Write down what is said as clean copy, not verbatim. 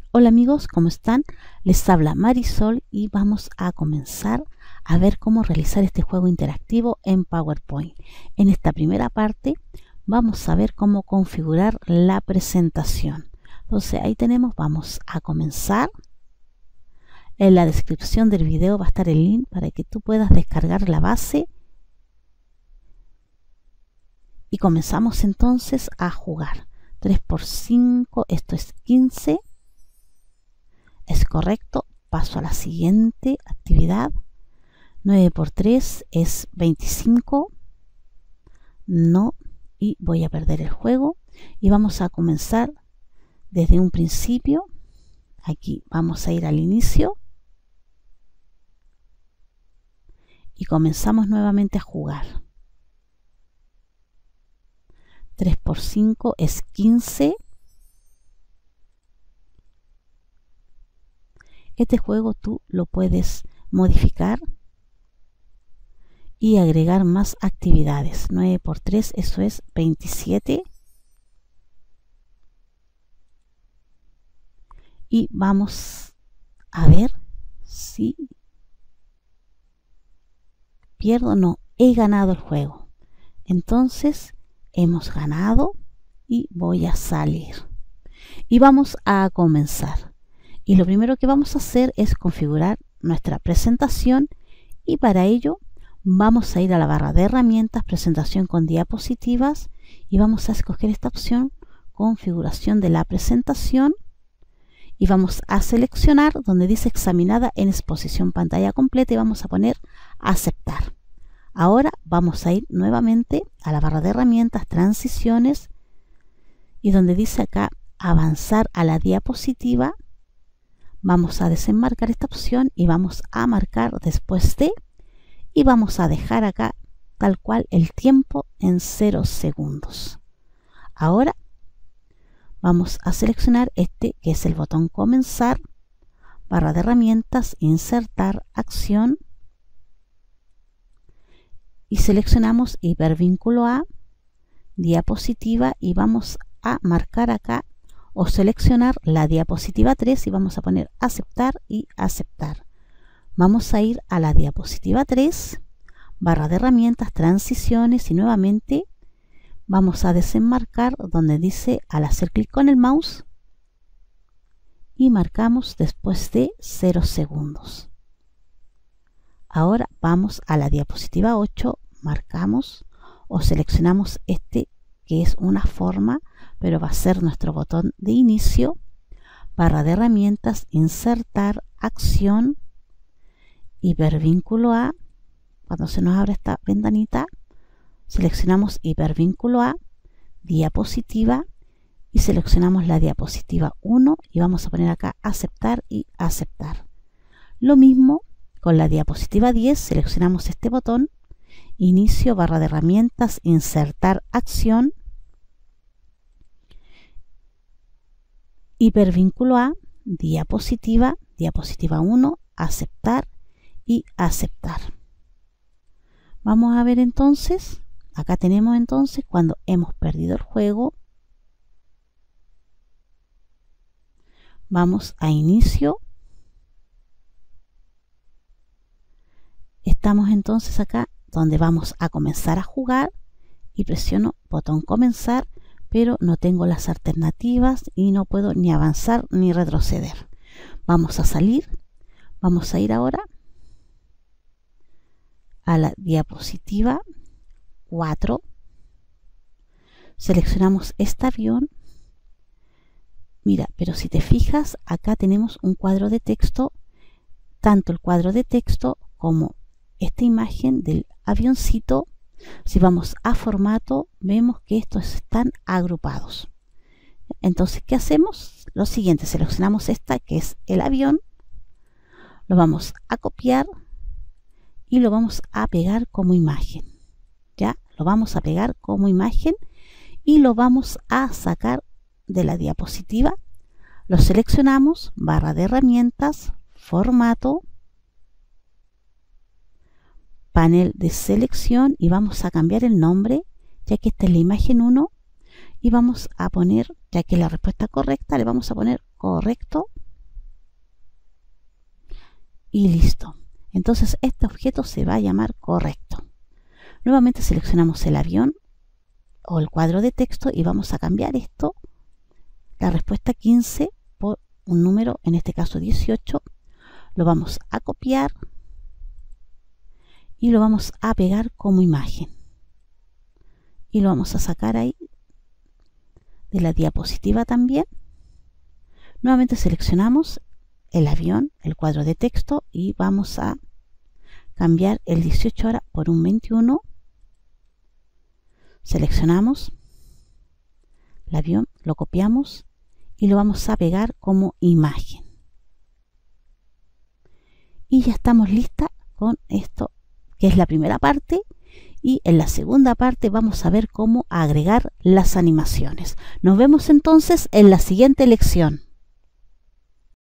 Hola amigos, ¿cómo están? Les habla Marisol y vamos a comenzar a ver cómo realizar este juego interactivo en PowerPoint. En esta primera parte vamos a ver cómo configurar la presentación. Entonces ahí tenemos, vamos a comenzar. En la descripción del video va a estar el link para que tú puedas descargar la base. Y comenzamos entonces a jugar. 3 por 5, esto es 15. Es correcto, paso a la siguiente actividad. 9 por 3 es 25. No, y voy a perder el juego. Y vamos a comenzar desde un principio. Aquí vamos a ir al inicio. Y comenzamos nuevamente a jugar. 3 por 5 es 15. Este juego tú lo puedes modificar y agregar más actividades. 9 por 3, eso es 27. Y vamos a ver si pierdo o no. He ganado el juego. Entonces hemos ganado y voy a salir. Y vamos a comenzar. Y lo primero que vamos a hacer es configurar nuestra presentación y para ello vamos a ir a la barra de herramientas, presentación con diapositivas y vamos a escoger esta opción, configuración de la presentación y vamos a seleccionar donde dice examinada en exposición pantalla completa y vamos a poner aceptar. Ahora vamos a ir nuevamente a la barra de herramientas, transiciones y donde dice acá avanzar a la diapositiva. Vamos a desenmarcar esta opción y vamos a marcar después de y vamos a dejar acá tal cual el tiempo en 0 segundos. Ahora vamos a seleccionar este que es el botón comenzar, barra de herramientas, insertar, acción y seleccionamos hipervínculo a diapositiva y vamos a marcar acá o seleccionar la diapositiva 3 y vamos a poner aceptar y aceptar. Vamos a ir a la diapositiva 3, barra de herramientas, transiciones y nuevamente vamos a desenmarcar donde dice al hacer clic con el mouse y marcamos después de 0 segundos. Ahora vamos a la diapositiva 8, marcamos o seleccionamos este que es una forma, pero va a ser nuestro botón de inicio, barra de herramientas, insertar, acción, hipervínculo a, cuando se nos abre esta ventanita, seleccionamos hipervínculo a, diapositiva y seleccionamos la diapositiva 1 y vamos a poner acá aceptar y aceptar. Lo mismo con la diapositiva 10, seleccionamos este botón, inicio, barra de herramientas, insertar, acción, hipervínculo a, diapositiva, diapositiva 1, aceptar y aceptar. Vamos a ver entonces, acá tenemos entonces cuando hemos perdido el juego. Vamos a inicio. Estamos entonces acá donde vamos a comenzar a jugar y presiono botón comenzar, pero no tengo las alternativas y no puedo ni avanzar ni retroceder. Vamos a salir, vamos a ir ahora a la diapositiva 4, seleccionamos este avión. Mira, pero si te fijas, acá tenemos un cuadro de texto, tanto el cuadro de texto como esta imagen del avioncito. Si vamos a formato, vemos que estos están agrupados. Entonces, ¿qué hacemos? Lo siguiente, seleccionamos esta que es el avión, lo vamos a copiar y lo vamos a pegar como imagen. Ya, lo vamos a pegar como imagen y lo vamos a sacar de la diapositiva. Lo seleccionamos, barra de herramientas, formato, panel de selección y vamos a cambiar el nombre, ya que esta es la imagen 1 y vamos a poner, ya que la respuesta correcta, le vamos a poner correcto y listo. Entonces este objeto se va a llamar correcto. Nuevamente seleccionamos el avión o el cuadro de texto y vamos a cambiar esto, la respuesta 15, por un número, en este caso 18. Lo vamos a copiar y lo vamos a pegar como imagen. Y lo vamos a sacar ahí de la diapositiva también. Nuevamente seleccionamos el avión, el cuadro de texto y vamos a cambiar el 18 ahora por un 21. Seleccionamos el avión, lo copiamos y lo vamos a pegar como imagen. Y ya estamos listas con esto, que es la primera parte. Y en la segunda parte vamos a ver cómo agregar las animaciones. Nos vemos entonces en la siguiente lección.